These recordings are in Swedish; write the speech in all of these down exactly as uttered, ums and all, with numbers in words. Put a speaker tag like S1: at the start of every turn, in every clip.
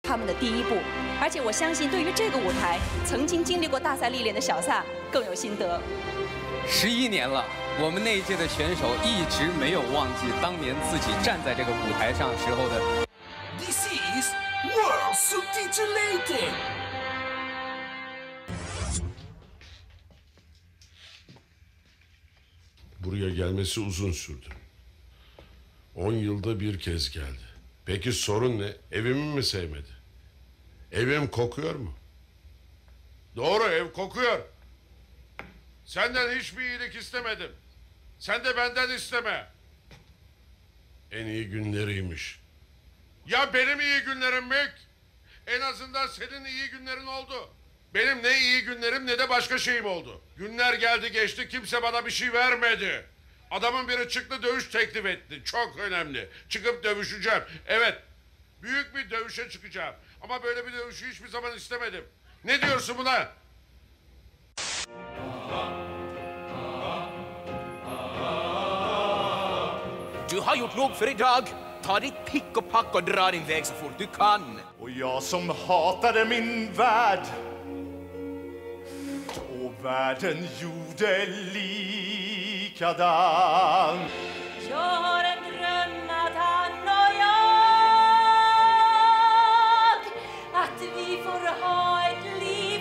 S1: 他们的第一步。而且我相信，对于这个舞台，曾经经历过大赛历练的小萨更有心得。
S2: 十一年了，我们那一届的选手一直没有忘记当年自己站在这个舞台上时候的。
S3: This is World Subtitulated.
S4: Buraya gelmesi uzun sürdü. On yılda bir kez geldi. Peki sorun ne? Evimi mi sevmedi? Evim kokuyor mu? Doğru, ev kokuyor. Senden hiçbir iyilik istemedim. Sen de benden isteme. En iyi günleriymiş. Ya benim iyi günlerim mi? En azından senin iyi günlerin oldu. Benim ne iyi günlerim ne de başka şeyim oldu. Günler geldi geçti, kimse bana bir şey vermedi. Adamın biri çıktı, dövüş teklif etti. Çok önemli. Çıkıp dövüşeceğim. Evet, büyük bir dövüşe çıkacağım. Ama böyle bir dövüşü hiçbir zaman istemedim. Ne diyorsun buna?
S3: Du har gjort nog för idag. Ta ditt pick och pack och dra din väg så fort du kan.
S5: Och jag som hatade min värld och världen gjorde likadan.
S6: Jag har en dröm att han och jag, att vi får ha ett liv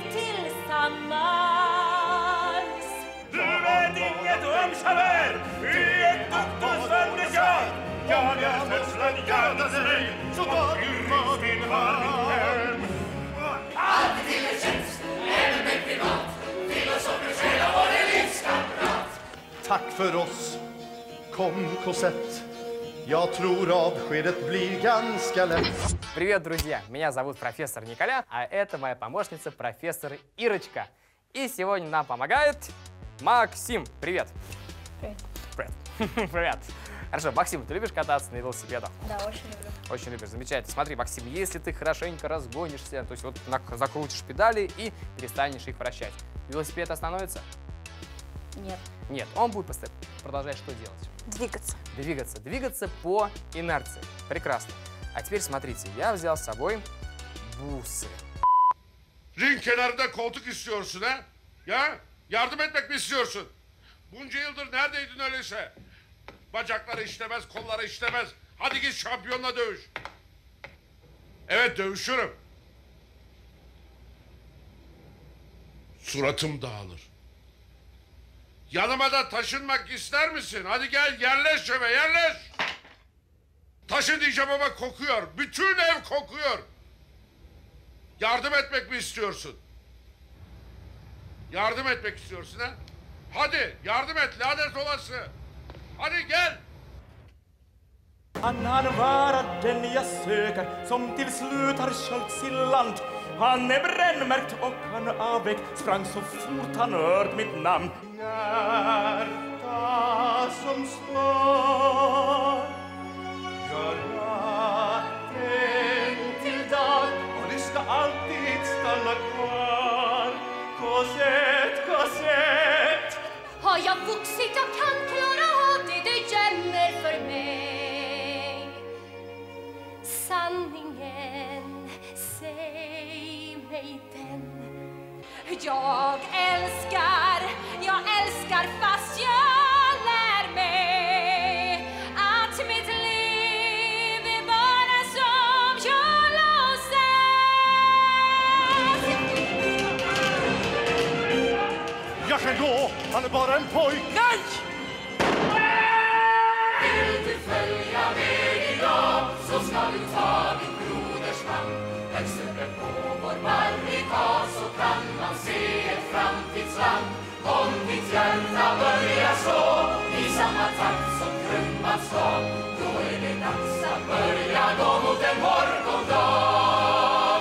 S6: tillsammans.
S5: Du vet inget om Chabert, i ett doktorsvännerskap. Jag är födslan göda sig, så tar du vad din hand.
S7: Alltid till en tjänst, även med privat. Filosofer själva var det livskamrat.
S5: Tack för oss, kom Cosette. Jag tror avskedet blir ganska lätt.
S8: Привет, друзья! Меня зовут профессор Николя, а это моя помощница профессор Ирочка. И сегодня нам помогает Максим. Привет!
S9: Привет.
S8: Привет. Привет. Хорошо, Максим, ты любишь кататься на велосипедах?
S9: Да, очень люблю.
S8: Очень любишь, замечательно. Смотри, Максим, если ты хорошенько разгонишься, то есть вот закрутишь педали и перестанешь их вращать, велосипед остановится?
S9: Нет.
S8: Нет, он будет продолжать что делать?
S9: Двигаться.
S8: Двигаться. Двигаться по инерции. Прекрасно. А теперь смотрите, я взял с собой бусы.
S4: Ring kenarında koltuk istiyorsun ha? Ya? Yardım etmek mi istiyorsun? Bunca yıldır neredeydin öyleyse? Bacakları işlemez, kolları işlemez. Hadi git şampiyonla dövüş. Evet, dövüşürüm. Suratım dağılır. Yanıma da taşınmak ister misin? Hadi gel, yerleş eve, yerleş. Taşın diyeceğim ama kokuyor. Bütün ev kokuyor. Yardım etmek mi istiyorsun? Yardım etmek istiyorsun ha? Hadi yardım et, lanet olası. Hadi gel.
S5: Kan han vara den jag söker som till slut har sköljts i land? Han är brännmärkt och han avväg sprang så fort han hört mitt namn. Hjärta som slår, gör natten till dag och du ska alltid stanna kvar. Cosette, Cosette.
S6: Har jag vuxit, jag kan klara av det du gömmer för mig. Sanningen, säg mig den. Jag älskar, jag älskar fast jag lär mig att mitt liv är bara som jag låtsas.
S5: Jag kan gå, han är bara en pojk.
S6: Nej!
S7: Vill du följa med idag så ska du ta din broders hand. Högst uppe på vår barrikad så kan man se ett framtidsland. Om ditt hjärta börjar slå i samma takt som trumman slår, då är det dags att börja gå mot en morgondag.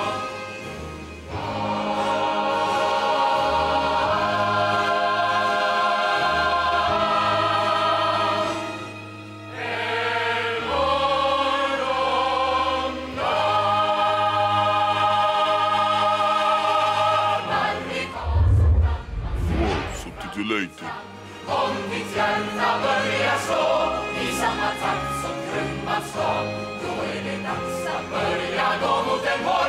S7: Om ditt hjärta börjar slå i samma takt som trumman slår, då är det dags att börja gå mot en morgon.